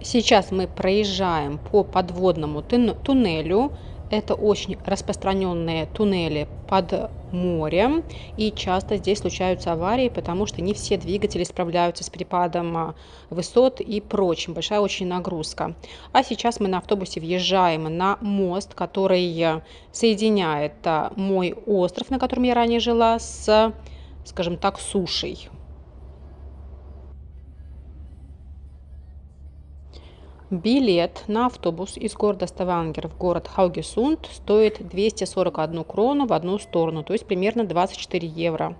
Сейчас мы проезжаем по подводному туннелю. Это очень распространенные туннели под морем. И часто здесь случаются аварии, потому что не все двигатели справляются с перепадом высот и прочим. Большая очень нагрузка. А сейчас мы на автобусе въезжаем на мост, который соединяет мой остров, на котором я ранее жила, с, скажем так, сушей. Билет на автобус из города Ставангер в город Хаугесунд стоит 241 крону в одну сторону, то есть примерно 24 евро.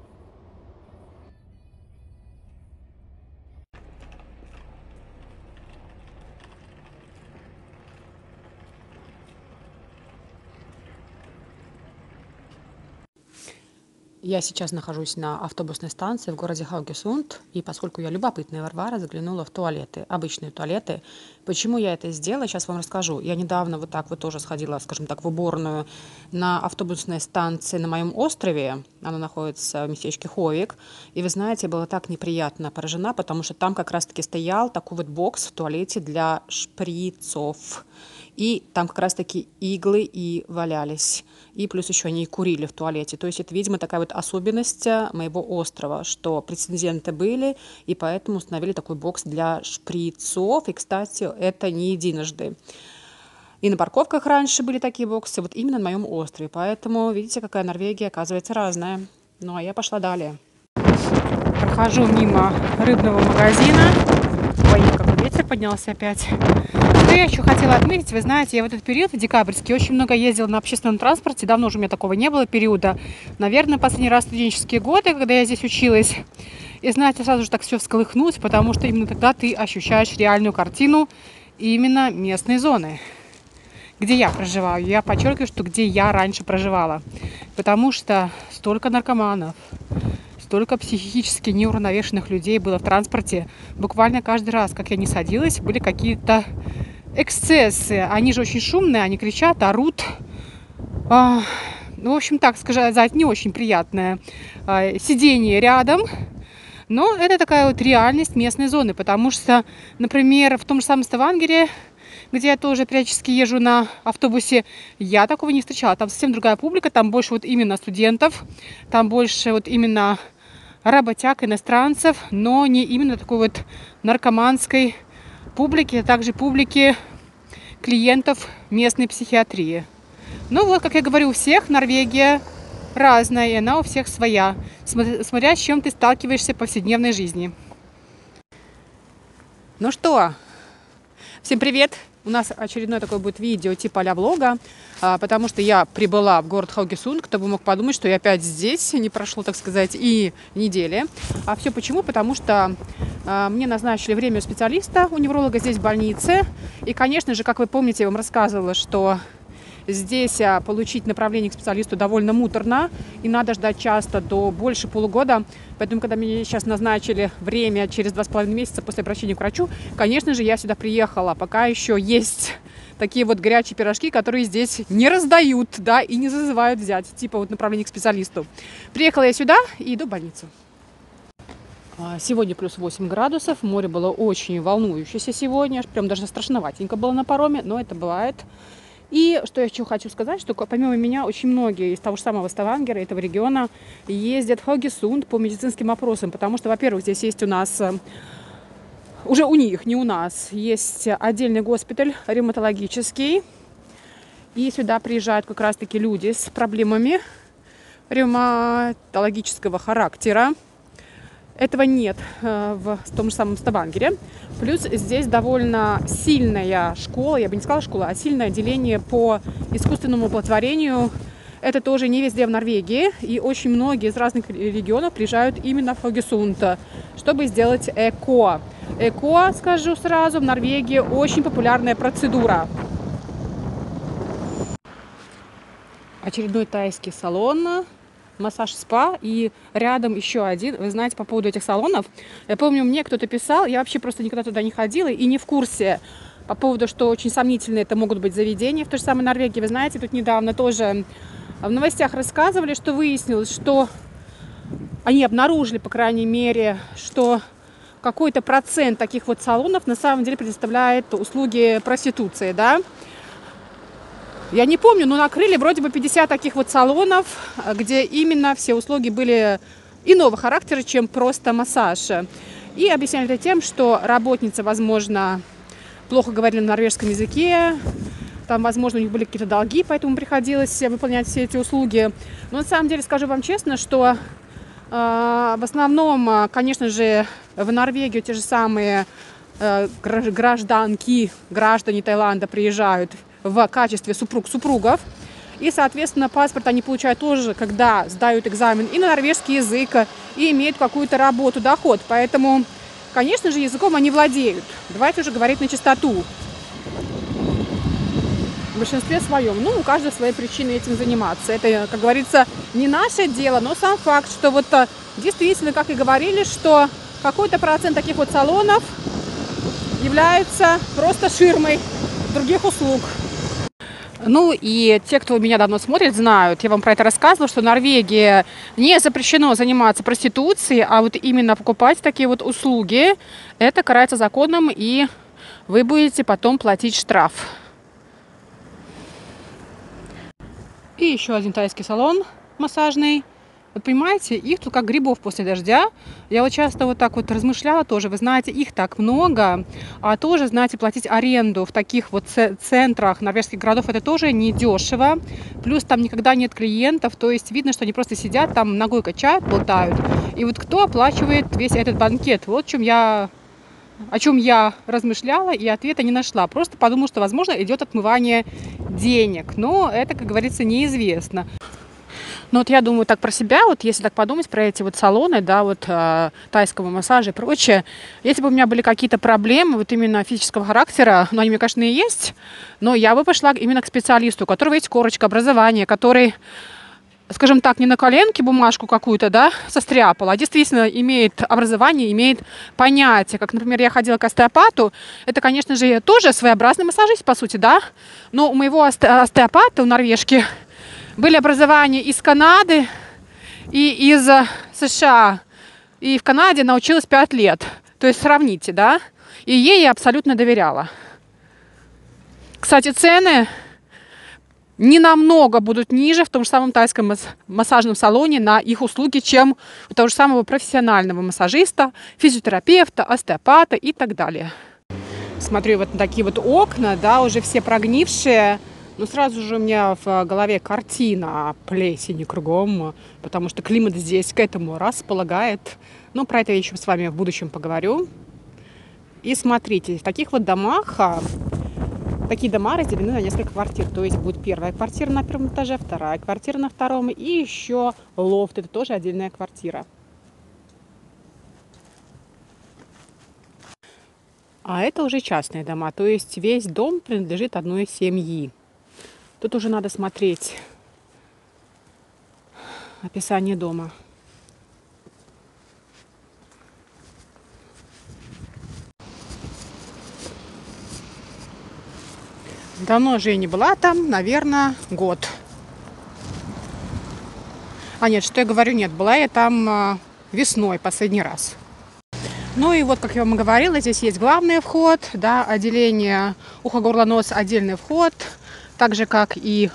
Я сейчас нахожусь на автобусной станции в городе Хаугесунд, и поскольку я любопытная Варвара, заглянула в туалеты, обычные туалеты. Почему я это сделала, сейчас вам расскажу. Я недавно вот так вот тоже сходила, скажем так, в уборную на автобусной станции на моем острове. Она находится в местечке Ховик. И вы знаете, я была так неприятно поражена, потому что там как раз-таки стоял такой вот бокс в туалете для шприцов. И там как раз-таки иглы и валялись. И плюс еще они и курили в туалете. То есть это, видимо, такая вот особенность моего острова, что прецеденты были, и поэтому установили такой бокс для шприцов. И, кстати, это не единожды. И на парковках раньше были такие боксы, вот именно на моем острове. Поэтому, видите, какая Норвегия, оказывается, разная. Ну, а я пошла далее. Прохожу мимо рыбного магазина. Ой, какой ветер поднялся опять. Что я еще хотела отметить, вы знаете, я в этот период, в декабрьский, очень много ездила на общественном транспорте, давно уже у меня такого не было периода. Наверное, последний раз студенческие годы, когда я здесь училась. И знаете, сразу же так все всколыхнулось, потому что именно тогда ты ощущаешь реальную картину именно местной зоны, где я проживаю. Я подчеркиваю, что где я раньше проживала, потому что столько наркоманов, столько психически неуравновешенных людей было в транспорте. Буквально каждый раз, как я не садилась, были какие-то эксцессы. Они же очень шумные, они кричат, орут. В общем, так сказать, не очень приятное сидение рядом. Но это такая вот реальность местной зоны, потому что, например, в том же самом Ставангере, где я тоже периодически езжу на автобусе, я такого не встречала. Там совсем другая публика, там больше вот именно студентов, там больше вот именно работяг, иностранцев, но не именно такой вот наркоманской публики, а также публики клиентов местной психиатрии. Ну вот, как я говорю, у всех Норвегия разная, и она у всех своя, смотря с чем ты сталкиваешься в повседневной жизни. Ну что, всем привет! У нас очередное такое будет видео типа а-ля влога, потому что я прибыла в город Хаугесунд. Кто бы мог подумать, что я опять здесь, не прошло, так сказать, и недели. А все почему? Потому что мне назначили время у специалиста, у невролога здесь в больнице. И, конечно же, как вы помните, я вам рассказывала, что здесь получить направление к специалисту довольно муторно, и надо ждать часто до больше полугода. Поэтому, когда мне сейчас назначили время через 2,5 месяца после обращения к врачу, конечно же, я сюда приехала. Пока еще есть такие вот горячие пирожки, которые здесь не раздают, да, и не зазывают взять, типа вот направление к специалисту. Приехала я сюда и иду в больницу. Сегодня плюс 8 градусов, море было очень волнующееся сегодня, аж прям даже страшноватенько было на пароме, но это бывает. И что я еще хочу сказать, что помимо меня очень многие из того же самого Ставангера, этого региона, ездят в Хаугесунд по медицинским опросам, потому что, во-первых, здесь есть у нас, уже у них, не у нас, есть отдельный госпиталь ревматологический, и сюда приезжают как раз-таки люди с проблемами ревматологического характера. Этого нет в том же самом Ставангере. Плюс здесь довольно сильная школа, я бы не сказала школа, а сильное отделение по искусственному оплодотворению. Это тоже не везде в Норвегии. И очень многие из разных регионов приезжают именно в Хаугесунд, чтобы сделать ЭКО. ЭКО, скажу сразу, в Норвегии очень популярная процедура. Очередной тайский салон. Массаж спа, и рядом еще один. Вы знаете, по поводу этих салонов, я помню, мне кто-то писал, я вообще просто никогда туда не ходила и не в курсе по поводу, что очень сомнительные это могут быть заведения в той же самой Норвегии. Вы знаете, тут недавно тоже в новостях рассказывали, что выяснилось, что они обнаружили, по крайней мере, что какой-то процент таких вот салонов на самом деле предоставляет услуги проституции, да. Я не помню, но накрыли вроде бы 50 таких вот салонов, где именно все услуги были иного характера, чем просто массаж. И объясняли это тем, что работницы, возможно, плохо говорили на норвежском языке, там, возможно, у них были какие-то долги, поэтому приходилось выполнять все эти услуги. Но на самом деле, скажу вам честно, что в основном, конечно же, в Норвегию те же самые граждане Таиланда приезжают в качестве супругов. И, соответственно, паспорт они получают тоже, когда сдают экзамен и на норвежский язык, и имеют какую-то работу, доход. Поэтому, конечно же, языком они владеют. Давайте уже говорить на чистоту. В большинстве своем. Ну, у каждого свои причины этим заниматься. Это, как говорится, не наше дело, но сам факт, что вот действительно, как и говорили, что какой-то процент таких вот салонов является просто ширмой других услуг. Ну и те, кто меня давно смотрит, знают, я вам про это рассказывала, что в Норвегии не запрещено заниматься проституцией, а вот именно покупать такие вот услуги, это карается законом, и вы будете потом платить штраф. И еще один тайский салон массажный. Вот понимаете, их тут как грибов после дождя. Я вот часто вот так вот размышляла тоже. Вы знаете, их так много. А тоже, знаете, платить аренду в таких вот центрах норвежских городов, это тоже недешево. Плюс там никогда нет клиентов. То есть видно, что они просто сидят там, ногой качают, болтают. И вот кто оплачивает весь этот банкет? Вот о чем я размышляла и ответа не нашла. Просто подумала, что, возможно, идет отмывание денег. Но это, как говорится, неизвестно. Но вот я думаю так про себя, вот если так подумать про эти вот салоны, да, вот тайского массажа и прочее, если бы у меня были какие-то проблемы вот именно физического характера, ну, они, мне, конечно, и есть, но я бы пошла именно к специалисту, у которого есть корочка, образование, который, скажем так, не на коленке бумажку какую-то, да, состряпал, а действительно имеет образование, имеет понятие. Как, например, я ходила к остеопату, это, конечно же, тоже своеобразный массажист, по сути, да, но у моего остеопата, у норвежки, были образования из Канады и из США. И в Канаде научилась 5 лет. То есть сравните, да? И ей я абсолютно доверяла. Кстати, цены не намного будут ниже в том же самом тайском массажном салоне на их услуги, чем у того же самого профессионального массажиста, физиотерапевта, остеопата и так далее. Смотрю вот на такие вот окна, да, уже все прогнившие. Но сразу же у меня в голове картина плесени кругом, потому что климат здесь к этому располагает. Но про это я еще с вами в будущем поговорю. И смотрите, в таких вот домах, такие дома разделены на несколько квартир. То есть будет первая квартира на первом этаже, вторая квартира на втором и еще лофт. Это тоже отдельная квартира. А это уже частные дома, то есть весь дом принадлежит одной семьи. Тут уже надо смотреть описание дома. Давно же я не была там, наверное, год. А нет, что я говорю, нет, была я там весной последний раз. Ну и вот, как я вам и говорила, здесь есть главный вход, да, отделение ухо-горло-нос, отдельный вход, так же, как и,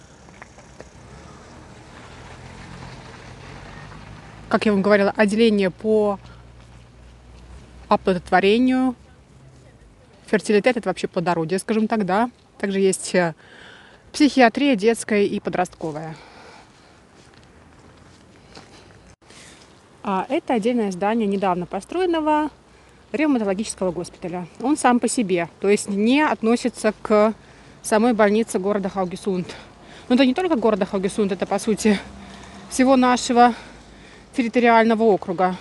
как я вам говорила, отделение по оплодотворению, фертилитет, это вообще плодородие, скажем так, да. Также есть психиатрия детская и подростковая. А это отдельное здание недавно построенного ревматологического госпиталя. Он сам по себе, то есть не относится к самой больнице города Хаугесунд. Но это не только города Хаугесунд, это, по сути, всего нашего территориального округа.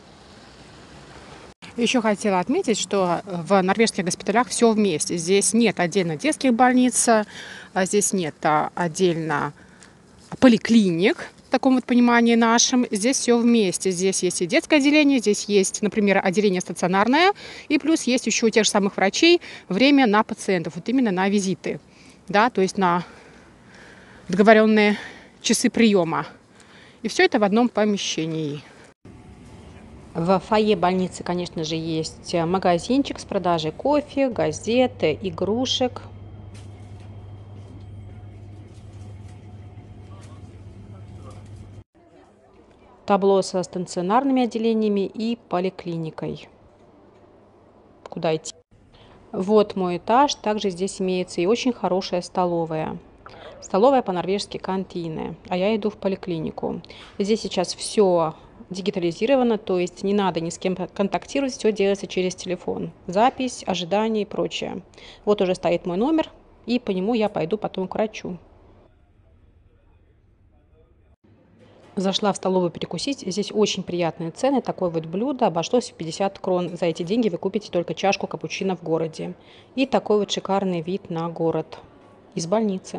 Еще хотела отметить, что в норвежских госпиталях все вместе. Здесь нет отдельно детских больниц, здесь нет отдельно поликлиник, в таком вот понимании нашем. Здесь все вместе. Здесь есть и детское отделение, здесь есть, например, отделение стационарное, и плюс есть еще у тех же самых врачей время на пациентов, вот именно на визиты, да, то есть на договоренные часы приема. И все это в одном помещении. В фойе больницы, конечно же, есть магазинчик с продажей кофе, газеты, игрушек. Табло со стационарными отделениями и поликлиникой. Куда идти? Вот мой этаж. Также здесь имеется и очень хорошая столовая. Столовая по-норвежски кантины. А я иду в поликлинику. Здесь сейчас все дигитализировано, то есть не надо ни с кем контактировать, все делается через телефон. Запись, ожидание и прочее. Вот уже стоит мой номер, и по нему я пойду потом к врачу. Зашла в столовую перекусить. Здесь очень приятные цены. Такое вот блюдо обошлось в 50 крон. За эти деньги вы купите только чашку капучино в городе. И такой вот шикарный вид на город из больницы.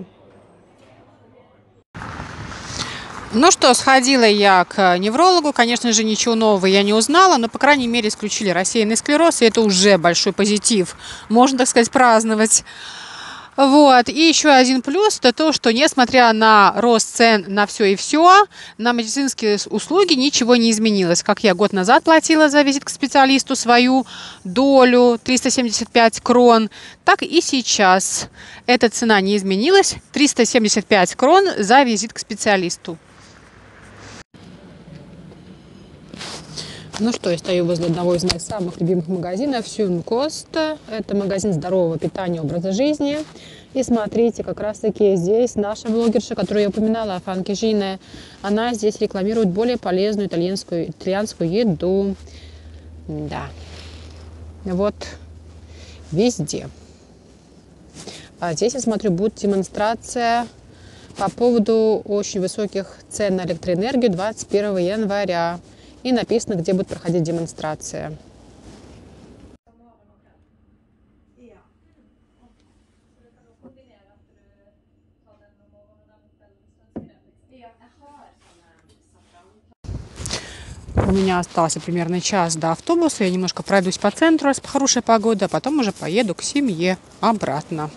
Ну что, сходила я к неврологу. Конечно же, ничего нового я не узнала, но, по крайней мере, исключили рассеянный склероз, и это уже большой позитив. Можно, так сказать, праздновать. Вот. И еще один плюс – это то, что несмотря на рост цен на все, на медицинские услуги ничего не изменилось. Как я год назад платила за визит к специалисту свою долю 375 крон, так и сейчас эта цена не изменилась. 375 крон за визит к специалисту. Ну что, я стою возле одного из моих самых любимых магазинов Сюнкост. Это магазин здорового питания и образа жизни. И смотрите, как раз таки здесь наша блогерша, которую я упоминала, Фанки Жине, она здесь рекламирует более полезную итальянскую еду. Да. Вот везде. А здесь, я смотрю, будет демонстрация по поводу очень высоких цен на электроэнергию 21 января. И написано, где будет проходить демонстрация. У меня остался примерно час до автобуса. Я немножко пройдусь по центру, раз хорошая погода, а потом уже поеду к семье обратно.